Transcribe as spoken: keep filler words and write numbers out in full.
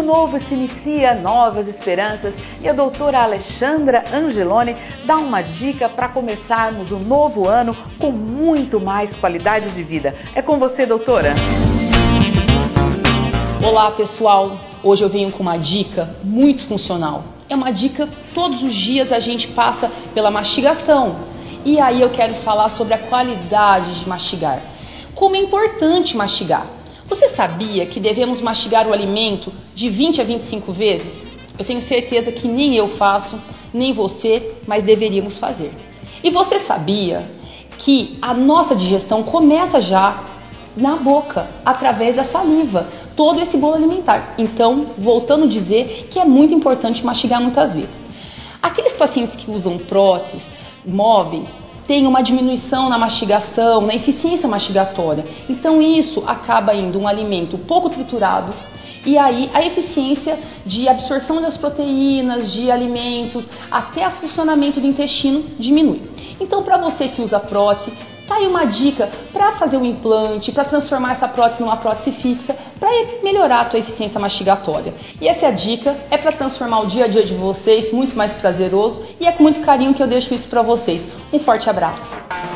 novo se inicia, novas esperanças, e a doutora Alexandra Angeloni dá uma dica para começarmos o novo ano com muito mais qualidade de vida. É com você, doutora. Olá, pessoal. Hoje eu venho com uma dica muito funcional. É uma dica, todos os dias a gente passa pela mastigação. E aí eu quero falar sobre a qualidade de mastigar. Como é importante mastigar. Você sabia que devemos mastigar o alimento de vinte a vinte e cinco vezes? Eu tenho certeza que nem eu faço, nem você, mas deveríamos fazer. E você sabia que a nossa digestão começa já na boca, através da saliva, todo esse bolo alimentar. Então, voltando a dizer que é muito importante mastigar muitas vezes. Aqueles pacientes que usam próteses móveis têm uma diminuição na mastigação, na eficiência mastigatória. Então, isso acaba indo um alimento pouco triturado e aí a eficiência de absorção das proteínas, de alimentos, até o funcionamento do intestino diminui. Então, para você que usa prótese, tá aí uma dica para fazer o implante, para transformar essa prótese numa prótese fixa, para melhorar a tua eficiência mastigatória. E essa dica é para transformar o dia a dia de vocês muito mais prazeroso, e é com muito carinho que eu deixo isso para vocês. Um forte abraço!